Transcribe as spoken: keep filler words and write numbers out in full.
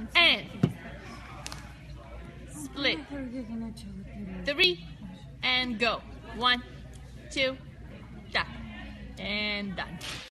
and split. Three and go. One, two, tap, and done.